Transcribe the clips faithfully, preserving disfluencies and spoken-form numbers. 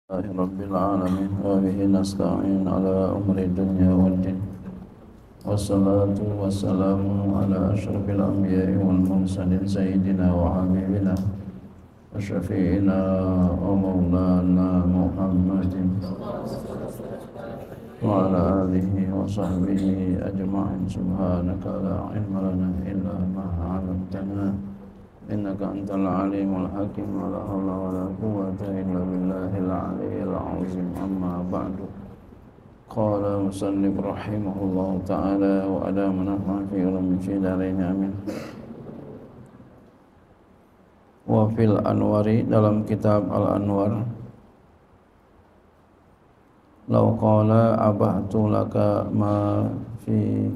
لله رب العالمين وبه نستعين على أمر الدنيا والدين والصلاة والسلام على أشرف الأنبياء والمرسلين سيدنا وحبيبنا وشفيعنا ومولانا محمد وعلى آله وصحبه أجمعين. سبحانك لا علم لنا إلا ما علمتنا إنك أنت العليم الحكيم. ولا حول ولا قوة إلا بالله العلي العظيم. أما بعد، قال مصنف رحمه الله تعالى وأدامنا في علوم الدارين آمين. Wa fil Anwari, dalam kitab Al-Anwar, law qala abahtu laka ma fi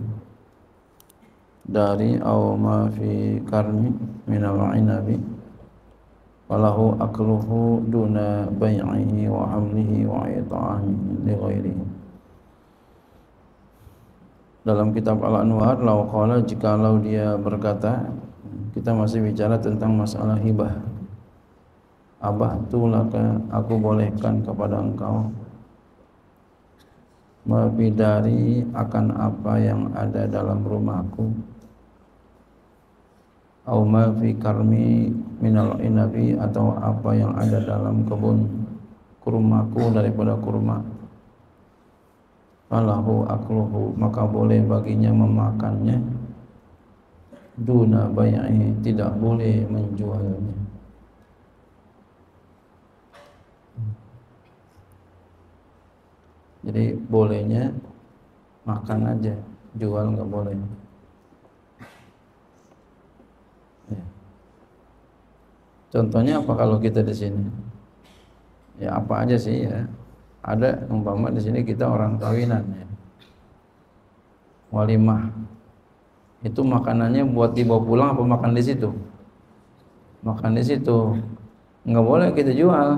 dari aw ma fi karmi minal inabi walahu akluhu duna bai'ihi wa hamlihi wa ita'amihi li ghairihi. Dalam kitab Al-Anwar, law qala, jikalau dia berkata, kita masih bicara tentang masalah hibah. Abahtu laka, aku bolehkan kepada engkau, mabidari, akan apa yang ada dalam rumahku, au ma fi karmi minal inabi, atau apa yang ada dalam kebun kurmaku daripada kurma. Falahu akluhu, maka boleh baginya memakannya, duna bai'i, tidak boleh menjualnya. Jadi bolehnya makan aja, jual nggak boleh. Ya. Contohnya apa kalau kita di sini? Ya apa aja sih ya. Ada umpama di sini kita orang kawinan ya. Walimah. Itu makanannya buat dibawa pulang apa makan di situ? Makan di situ. Nggak boleh kita jual.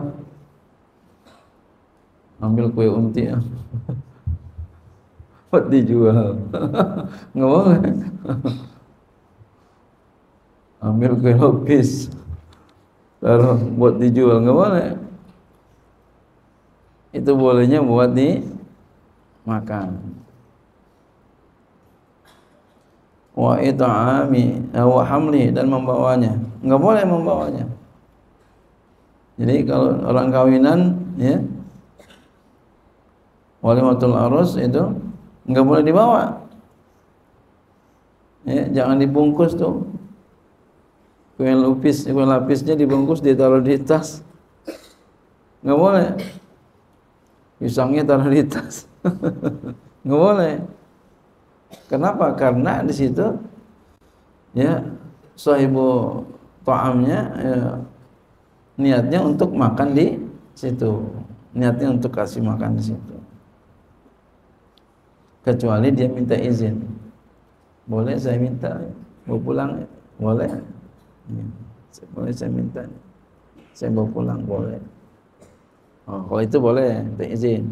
Ambil kue unti ya. Buat dijual. Nggak boleh. Ambil kue lupis, taruh buat dijual, nggak boleh. Itu bolehnya buat dimakan. Wa ita'ami wa hamli, dan membawanya, nggak boleh membawanya. Jadi kalau orang kawinan ya, walimatul arus itu nggak boleh dibawa. Ya, jangan dibungkus tuh. Kue lupis, kue lapisnya dibungkus, ditaruh di tas, nggak boleh. Pisangnya taruh di tas, nggak boleh. Kenapa? Karena di situ ya sahibu ta'amnya ya, niatnya untuk makan di situ, niatnya untuk kasih makan di situ. Kecuali dia minta izin, boleh saya minta bawa pulang, boleh. Ya, boleh saya minta, saya bawa pulang, boleh. Oh, kalau itu boleh, minta izin.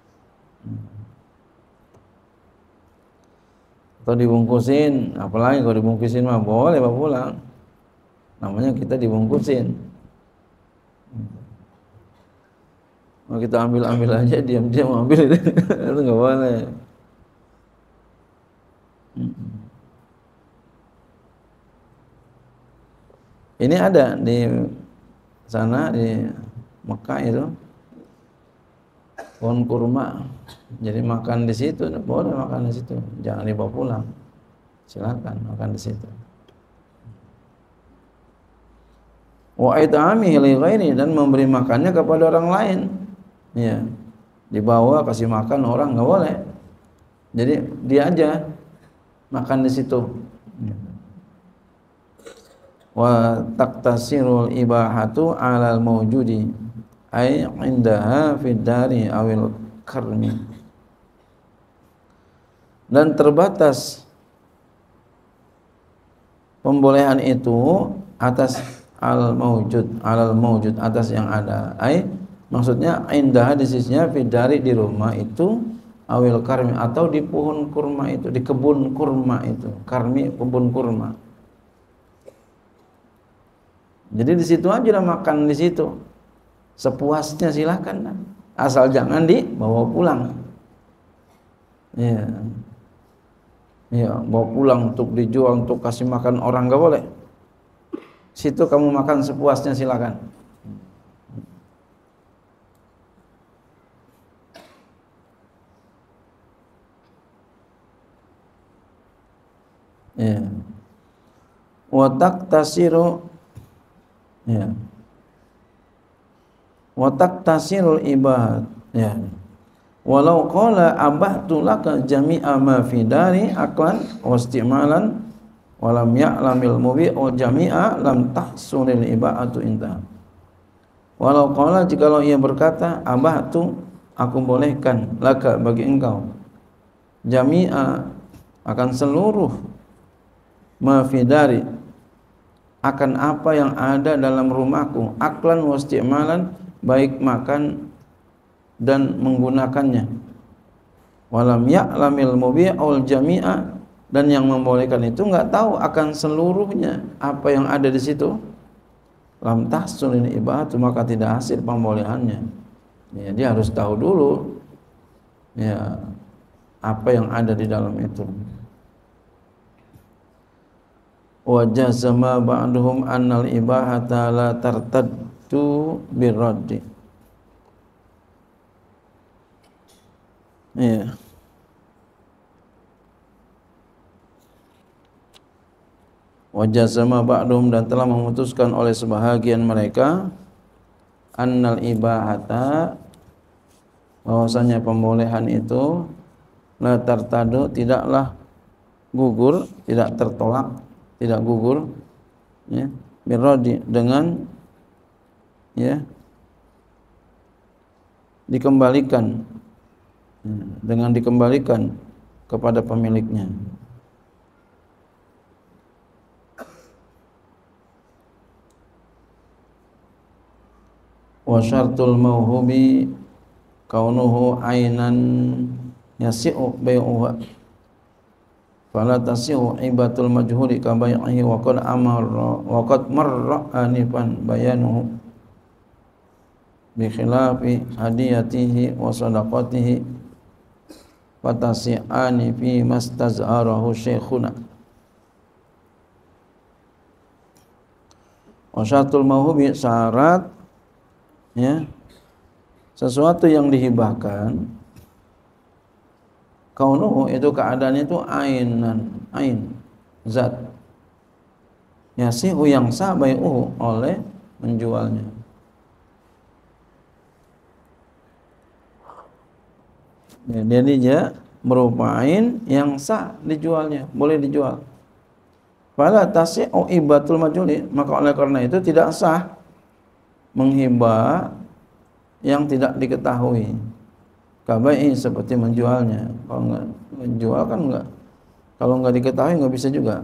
Atau dibungkusin, apalagi kalau dibungkusin mah boleh bawa pulang. Namanya kita dibungkusin. Mau kita ambil-ambil aja, diam-diam ambil, itu nggak boleh. Ini ada di sana di Mekah itu pohon kurma, jadi makan di situ, boleh makan di situ, jangan dibawa pulang, silakan makan di situ. Wa it'amihi li ghairi, dan memberi makannya kepada orang lain, ya, dibawa kasih makan orang nggak boleh, jadi dia aja makan di situ. Wa taqtasirul ibahatu 'alal mawjudi ay indaha fid dari awil karmi, dan terbatas pembolehan itu atas al mawjud, alal mawjud, atas yang ada, ay maksudnya indaha di sisinya fid dari, di rumah itu, awil karmi, atau di pohon kurma itu, di kebun kurma itu. Karmi kebun kurma. Jadi di situ aja lah makan di situ. sepuasnya silakan, asal jangan dibawa pulang. Ya, ya, bawa pulang untuk dijual, untuk kasih makan orang nggak boleh. Situ kamu makan sepuasnya silakan. Ya. Watak tasiru, ya. Watak tasirul ibad, ya. Walau qala abahtu laka jami'a ma fi dari aklan wastimalan walam ya'lamil mubi'u jami'a lam tahsulil iba'atu inta. Walau qala, jikalau ia berkata, abahtu, aku bolehkan, laka, bagi engkau, jami'a, akan seluruh, ma fi dari, akan apa yang ada dalam rumahku, aklan wastimalan, baik makan dan menggunakannya, walam ya'lamil mubi'ul jami'a, dan yang membolehkan itu enggak tahu akan seluruhnya apa yang ada di situ, lam tahsulil ibahatu, maka tidak hasil pembolehannya. Ya, dia harus tahu dulu ya apa yang ada di dalam itu. Wa jazama ba'duhum annal ibahata la tartaddu birraddi. Ya. Wa jazama ba'duhum, dan telah memutuskan oleh sebahagian mereka, annal ibahata, bahwasanya pembolehan itu, la tartadu, tidaklah gugur, tidak tertolak, tidak gugur, ya, birradi, dengan ya dikembalikan, dengan dikembalikan kepada pemiliknya. Wa syartul mauhubi kaunuhu ainan yasi'u bai'uha, fala tasi'u ibatul majhuli ka bai'ihi wa qad amara wa qad marra anifan bayanuhu bi khilafi hadiyatihi wa sadaqatihi fatasi'ani fi mastazharahu syekhuna. Wa syartul mauhubi, syarat ya sesuatu yang dihibahkan, kaunuhu, itu keadaannya itu ainan, ain, zat, yasihu, yang sah, bai'uhu, oleh menjualnya. Ya, jadi dia merupakan ain yang sah dijualnya, boleh dijual. Fala tasi'u ibatul majhuli, maka oleh karena itu tidak sah menghibah yang tidak diketahui, kabai, seperti menjualnya. Kalau enggak menjual kan enggak, kalau enggak diketahui enggak bisa juga.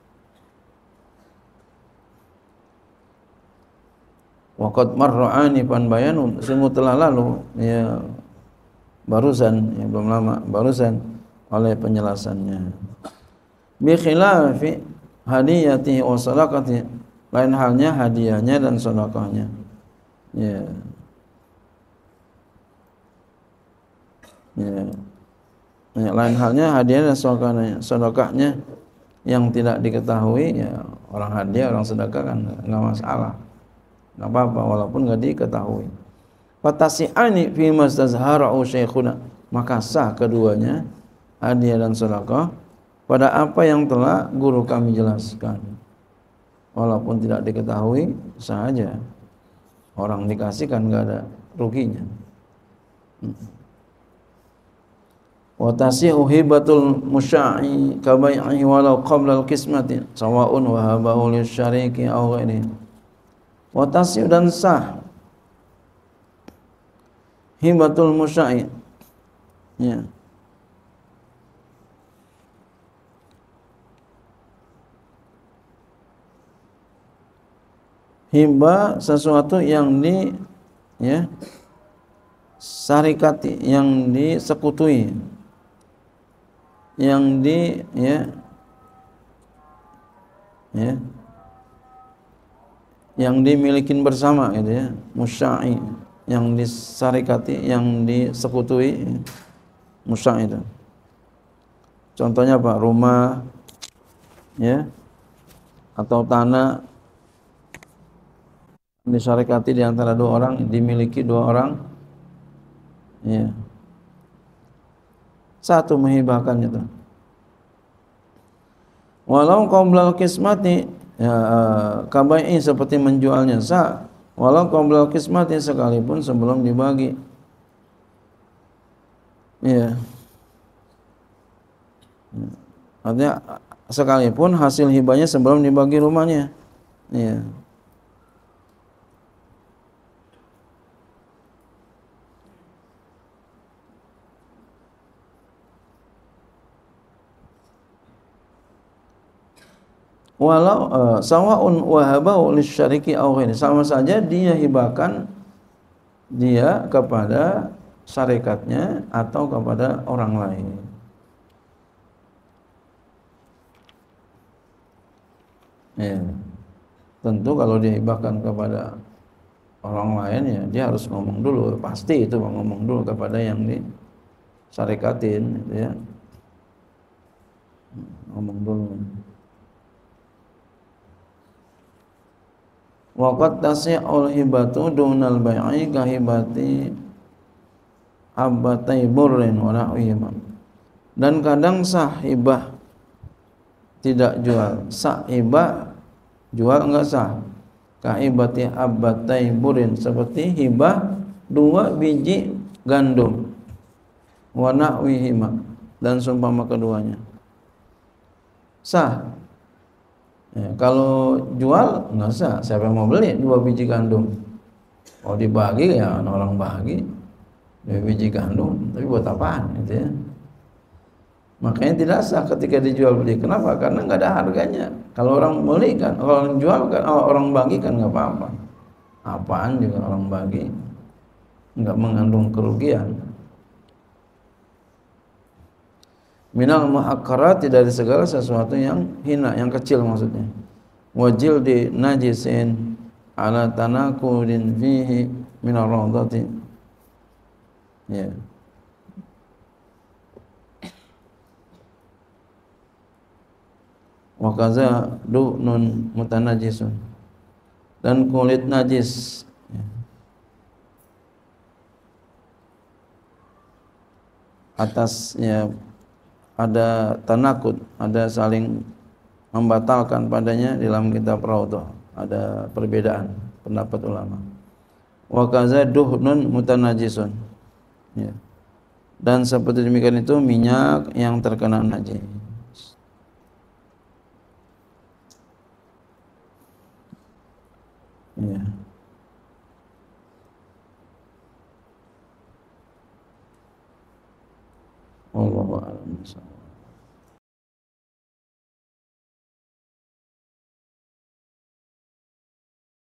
Waqad marra anifan bayanun, sungguh telah lalu ya barusan, ya belum lama, barusan oleh penjelasannya. Bi khilafi hadiyatihi wa sadaqatihi, lain halnya hadiahnya dan sedekahnya. Ya. Ya. Ya, lain halnya hadiah dan sedekahnya, sedekahnya yang tidak diketahui, ya orang hadiah, orang sedekah kan enggak masalah, enggak apa-apa walaupun enggak diketahui. Fatasi'ani fi mastazhara'u syekhuna, maka sah keduanya, hadiah dan sedekah, pada apa yang telah guru kami jelaskan, walaupun tidak diketahui sah aja. Orang dikasihkan enggak ada ruginya. Wa tasi'u hibatul musya'i ka bai'ihi walau qabla al-qismati sawa'un wa habahu lisyariki aw ghairihi. Wa tasi'u, dan sah hibatul musya'i, ya, hibah sesuatu yang di ya sarikati, yang disekutui, yang di ya ya yang dimiliki bersama gitu ya, musya'i, yang disarikati, yang disekutui, musya'i itu. Contohnya apa? Rumah, ya, atau tanah disarikati di antara dua orang, dimiliki dua orang, ya. Satu menghibahkan itu. Walau qablal qismati, ya, kabai'i seperti menjualnya sah. Walau qablal qismati sekalipun sebelum dibagi. Ya. Artinya sekalipun hasil hibahnya sebelum dibagi rumahnya. Ya. Walau uh, sawaun wahabau lisyariki aw ghairi, sama saja dia hibahkan dia kepada syarikatnya atau kepada orang lain. Ya. Tentu kalau dia hibahkan kepada orang lain, ya dia harus ngomong dulu, pasti itu ngomong dulu kepada yang disyarikatin, gitu ya. Ngomong dulu. Waqad tasi'ul hibatu dunal bai'i ka hibati abbatai burrin wa nahwihima. Dan kadang sah hibah tidak jual, sah hibah jual enggak sah. Ka hibati abbatai burrin, seperti hibah dua biji gandum, wa nahwihima, dan seumpama keduanya. Sah. Ya, kalau jual nggak usah, siapa yang mau beli dua biji gandum? Kalau dibagi ya orang bagi dua biji gandum, tapi buat apaan gitu ya? Makanya tidak sah ketika dijual beli. Kenapa? Karena nggak ada harganya. Kalau orang beli kan, kalau orang jual kan, orang bagi kan nggak apa-apa. Apaan juga orang bagi, nggak mengandung kerugian. Minal muhakkarati, dari segala sesuatu yang hina, yang kecil maksudnya. Wajil di najisin ala tanakudin fihi minal rawdati. Ya. Wa kaza du'nun mutanajisun, dan kulit najis, ya. Atasnya ada tanakud, ada saling membatalkan padanya. Dalam kitab Raudhah ada perbedaan pendapat ulama. Wa kaza duhnun mutanajisun, ya. Dan seperti demikian itu minyak yang terkena najis. Ya. Wallahu a'lam bishawab.